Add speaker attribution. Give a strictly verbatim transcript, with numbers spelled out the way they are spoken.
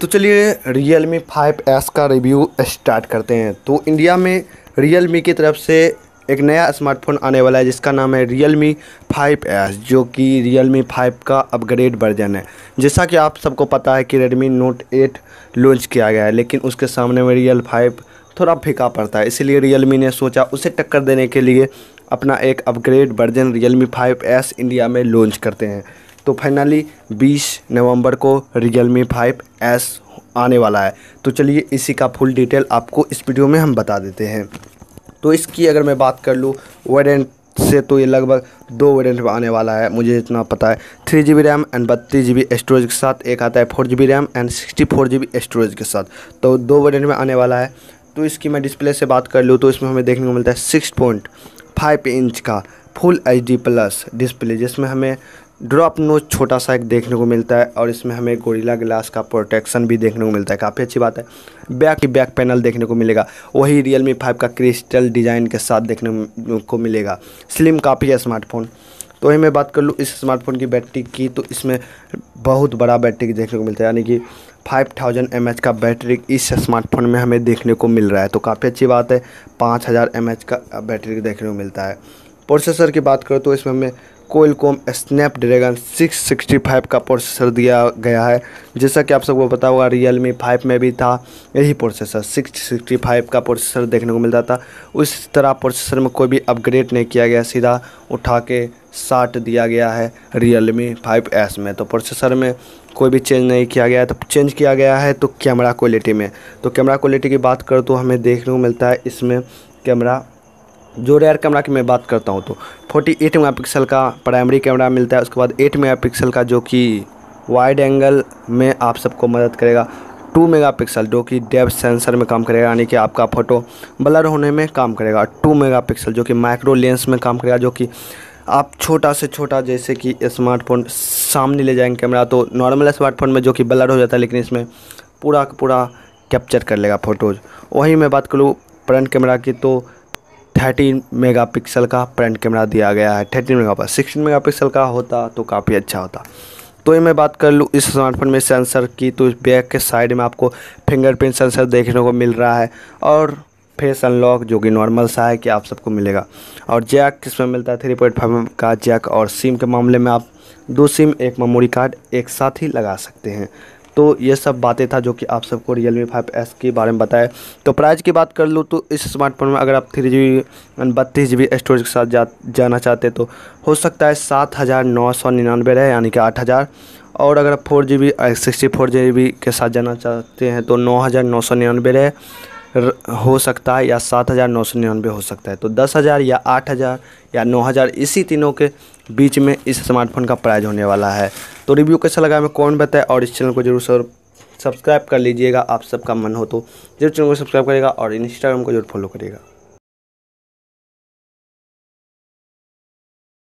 Speaker 1: तो चलिए Realme five S का रिव्यू स्टार्ट करते हैं। तो इंडिया में Realme की तरफ से एक नया स्मार्टफोन आने वाला है जिसका नाम है Realme फाइव एस, जो कि Realme फाइव का अपग्रेड वर्जन है। जैसा कि आप सबको पता है कि Redmi Note एट लॉन्च किया गया है, लेकिन उसके सामने में Real फाइव थोड़ा फीका पड़ता है। इसीलिए Realme ने सोचा उसे टक्कर देने के लिए अपना एक upgrade version Realme five S India में लॉन्च करते हैं। तो फाइनली बीस नवंबर को Realme फाइव एस आने वाला है। तो चलिए इसी का फुल डिटेल आपको इस वीडियो में हम बता देते हैं। तो इसकी अगर मैं बात कर लूँ वेरिएंट से, तो ये लगभग दो वेरिएंट में आने वाला है, मुझे इतना पता है। Three G B RAM and बत्तीस जी बी स्टोरेज के साथ, एक आता है four G B RAM and sixty four G B storage के साथ। तो दो वेरिएंट में आने वाला है। तो इसकी मैं डिस्प्ले से बात कर लूँ तो इसमें हमें देखने को मिलता है सिक्स पॉइंट फाइव इंच का full H D plus display, जिसमें हमें ड्रॉप नोच छोटा सा एक देखने को मिलता है और इसमें हमें गोरिल्ला ग्लास का प्रोटेक्शन भी देखने को मिलता है, काफ़ी अच्छी बात है। बैक की बैक पैनल देखने को मिलेगा, वही Realme फाइव का क्रिस्टल डिज़ाइन के साथ देखने को मिलेगा। स्लिम काफ़ी है स्मार्टफोन। तो वही मैं बात कर लूँ इस स्मार्टफोन की बैटरी की, तो इसमें बहुत बड़ा बैटरी देखने को मिलता है, यानी कि फाइव थाउजेंड एम एच का बैटरी इस स्मार्टफोन में हमें देखने को मिल रहा है। तो काफ़ी अच्छी बात है, पाँच हज़ार एम एच का बैटरी देखने को मिलता है। प्रोसेसर की बात करो तो इसमें हमें Qualcomm Snapdragon six sixty five का प्रोसेसर दिया गया है। जैसा कि आप सबको पता होगा Realme फाइव में भी था यही प्रोसेसर, सिक्स सिक्सटी फाइव का प्रोसेसर देखने को मिलता था। उस तरह प्रोसेसर में कोई भी अपग्रेड नहीं किया गया, सीधा उठा के साट दिया गया है Realme फाइव एस में। तो प्रोसेसर में कोई भी चेंज नहीं किया गया है। तो चेंज किया गया है तो कैमरा क्वालिटी में, तो कैमरा क्वालिटी की बात करो तो हमें देखने को मिलता है इसमें कैमरा, जो रेयर कैमरा की मैं बात करता हूँ तो अड़तालीस मेगापिक्सल का प्राइमरी कैमरा मिलता है। उसके बाद आठ मेगापिक्सल का जो कि वाइड एंगल में आप सबको मदद करेगा, टू मेगापिक्सल जो कि डेप्थ सेंसर में काम करेगा, यानी कि आपका फ़ोटो ब्लर होने में काम करेगा। टू मेगापिक्सल जो कि माइक्रो लेंस में काम करेगा, जो कि आप छोटा से छोटा जैसे कि स्मार्टफोन सामने ले जाएंगे कैमरा, तो नॉर्मल स्मार्टफोन में जो कि ब्लर हो जाता है, लेकिन इसमें पूरा पूरा कैप्चर कर लेगा फ़ोटोज़। वहीं मैं बात करूँ फ्रंट कैमरा की, तो थर्टीन मेगापिक्सल का फ्रंट कैमरा दिया गया है। थर्टीन मेगापिक्सल सिक्सटीन मेगापिक्सल का होता तो काफ़ी अच्छा होता। तो ये मैं बात कर लूँ इस स्मार्टफोन में सेंसर की, तो बैक के साइड में आपको फिंगरप्रिंट सेंसर देखने को मिल रहा है और फेस अनलॉक जो कि नॉर्मल सा है कि आप सबको मिलेगा। और जैक इसमें मिलता है थ्री पॉइंट फाइव का जैक, और सिम के मामले में आप दो सिम एक मेमोरी कार्ड एक साथ ही लगा सकते हैं। तो ये सब बातें था जो कि आप सबको Realme फाइव एस के बारे में बताया। तो प्राइस की बात कर लूँ तो इस स्मार्टफोन में अगर आप थ्री जी बी बत्तीस जी बी स्टोरेज के साथ जा जाना चाहते तो हो सकता है सात हज़ार नौ सौ निन्यानवे रहे, यानी कि आठ हज़ार। और अगर आप four G B sixty four G B के साथ जाना चाहते हैं तो नौ हज़ार नौ सौ निन्यानवे रहे हो सकता है, या सात हज़ार नौ सौ निन्यानवे हो सकता है। तो दस हज़ार या आठ हज़ार या नौ हज़ार इसी तीनों के बीच में इस स्मार्टफोन का प्राइस होने वाला है। तो रिव्यू कैसा लगा हमें कौन बताए, और इस चैनल को जरूर सब्सक्राइब कर लीजिएगा, आप सबका मन हो तो जरूर चैनल को सब्सक्राइब करिएगा और इंस्टाग्राम को जरूर फॉलो करिएगा।